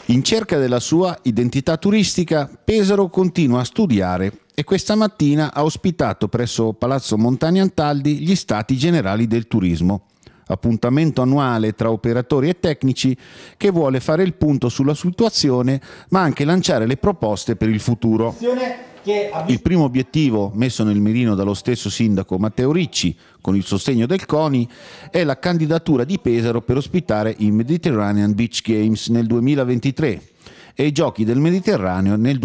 In cerca della sua identità turistica, Pesaro continua a studiare e questa mattina ha ospitato presso Palazzo Montani Antaldi gli Stati Generali del Turismo, appuntamento annuale tra operatori e tecnici che vuole fare il punto sulla situazione ma anche lanciare le proposte per il futuro. Il primo obiettivo, messo nel mirino dallo stesso sindaco Matteo Ricci, con il sostegno del CONI, è la candidatura di Pesaro per ospitare i Mediterranean Beach Games nel 2023 e i Giochi del Mediterraneo nel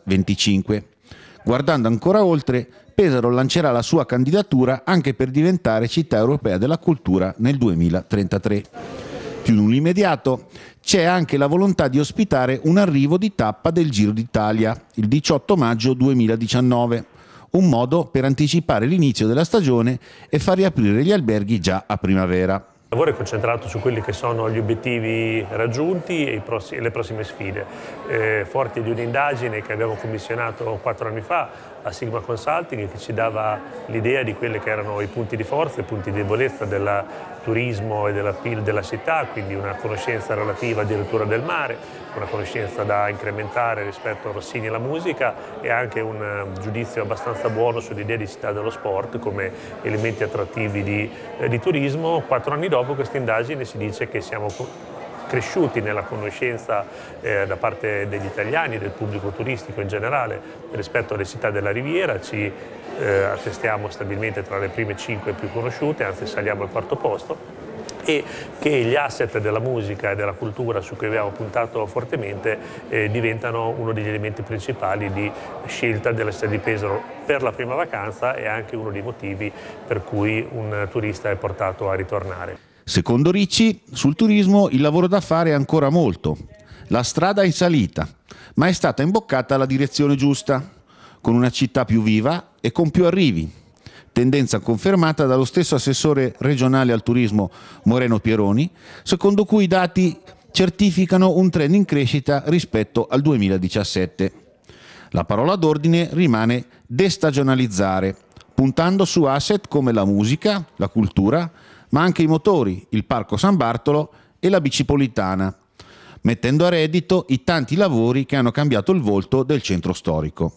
2025. Guardando ancora oltre, Pesaro lancerà la sua candidatura anche per diventare città europea della cultura nel 2033. Più in un immediato c'è anche la volontà di ospitare un arrivo di tappa del Giro d'Italia il 18 maggio 2019, un modo per anticipare l'inizio della stagione e far riaprire gli alberghi già a primavera. Il lavoro è concentrato su quelli che sono gli obiettivi raggiunti e le prossime sfide. Forti di un'indagine che abbiamo commissionato 4 anni fa a Sigma Consulting, che ci dava l'idea di quelli che erano i punti di forza e i punti di debolezza del turismo e della PIL della città, quindi una conoscenza relativa addirittura del mare, una conoscenza da incrementare rispetto a Rossini e la musica e anche un giudizio abbastanza buono sull'idea di città dello sport come elementi attrattivi di turismo. 4 anni dopo questa indagine si dice che siamo cresciuti nella conoscenza da parte degli italiani, del pubblico turistico in generale rispetto alle città della Riviera, ci attestiamo stabilmente tra le prime 5 più conosciute, anzi saliamo al 4° posto, e che gli asset della musica e della cultura su cui abbiamo puntato fortemente diventano uno degli elementi principali di scelta della città di Pesaro per la prima vacanza e anche uno dei motivi per cui un turista è portato a ritornare. Secondo Ricci, sul turismo il lavoro da fare è ancora molto. La strada è in salita, ma è stata imboccata la direzione giusta, con una città più viva e con più arrivi. Tendenza confermata dallo stesso assessore regionale al turismo Moreno Pieroni, secondo cui i dati certificano un trend in crescita rispetto al 2017. La parola d'ordine rimane destagionalizzare, puntando su asset come la musica, la cultura, ma anche i motori, il Parco San Bartolo e la Bicipolitana, mettendo a reddito i tanti lavori che hanno cambiato il volto del centro storico.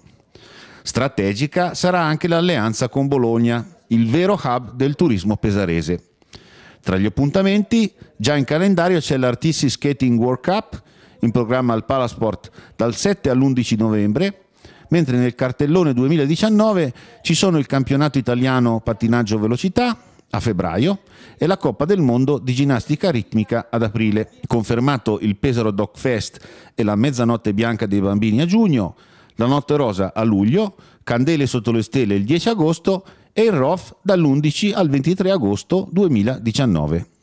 Strategica sarà anche l'alleanza con Bologna, il vero hub del turismo pesarese. Tra gli appuntamenti, già in calendario c'è l'Artisti Skating World Cup, in programma al Palasport dal 7 all'11 novembre, mentre nel cartellone 2019 ci sono il campionato italiano pattinaggio velocità a febbraio e la Coppa del Mondo di ginnastica ritmica ad aprile. Confermato il Pesaro Dog Fest e la Mezzanotte Bianca dei Bambini a giugno, la Notte Rosa a luglio, Candele sotto le stelle il 10 agosto e il ROF dall'11 al 23 agosto 2019.